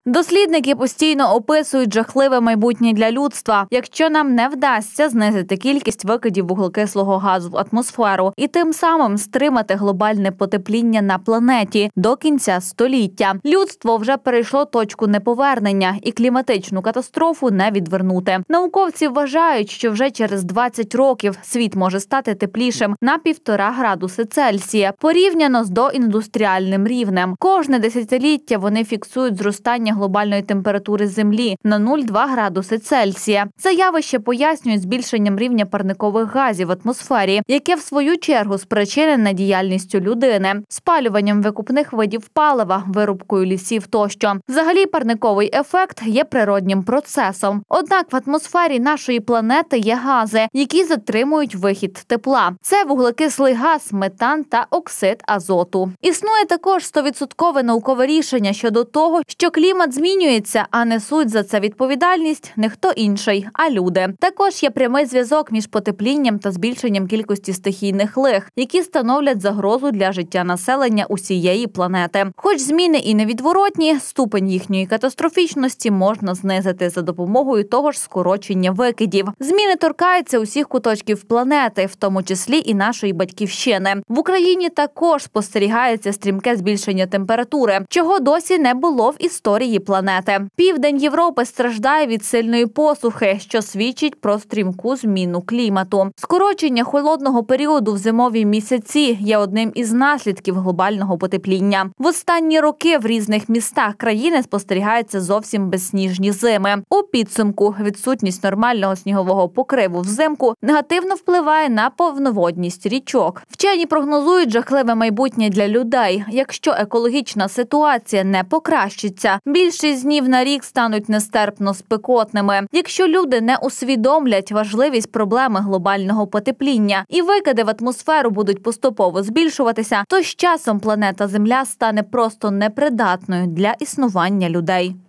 Дослідники постійно описують жахливе майбутнє для людства, якщо нам не вдасться знизити кількість викидів вуглекислого газу в атмосферу і тим самим стримати глобальне потепління на планеті до кінця століття. Людство вже перейшло точку неповернення і кліматичну катастрофу не відвернути. Науковці вважають, що вже через 20 років світ може стати теплішим на 1,5 градуси Цельсія, порівняно з доіндустріальним рівнем. Кожне десятиліття вони фіксують зростання глобальної температури Землі на 0,2 градуси Цельсія. Це явище пояснюють збільшенням рівня парникових газів в атмосфері, яке в свою чергу спричинене діяльністю людини, спалюванням викопних видів палива, вирубкою лісів тощо. Взагалі парниковий ефект є природнім процесом. Однак в атмосфері нашої планети є гази, які затримують вихід тепла. Це вуглекислий газ, метан та оксид азоту. Існує також 100% наукове рішення щодо того, що клімат змінюється, а несуть за це відповідальність не хто інший, а люди. Також є прямий зв'язок між потеплінням та збільшенням кількості стихійних лих, які становлять загрозу для життя населення усієї планети. Хоч зміни і невідворотні, ступень їхньої катастрофічності можна знизити за допомогою того ж скорочення викидів. Зміни торкаються усіх куточків планети, в тому числі і нашої батьківщини. В Україні також спостерігається стрімке збільшення температури, чого досі не було в історії планети. Південь Європи страждає від сильної посухи, що свідчить про стрімку зміну клімату. Скорочення холодного періоду в зимові місяці є одним із наслідків глобального потепління. В останні роки в різних містах країни спостерігаються зовсім безсніжні зими. У підсумку відсутність нормального снігового покриву взимку негативно впливає на повноводність річок. Вчені прогнозують жахливе майбутнє для людей. Якщо екологічна ситуація не покращиться, більшість днів на рік стануть нестерпно спекотними. Якщо люди не усвідомлять важливість проблеми глобального потепління і викиди в атмосферу будуть поступово збільшуватися, то з часом планета Земля стане просто непридатною для існування людей.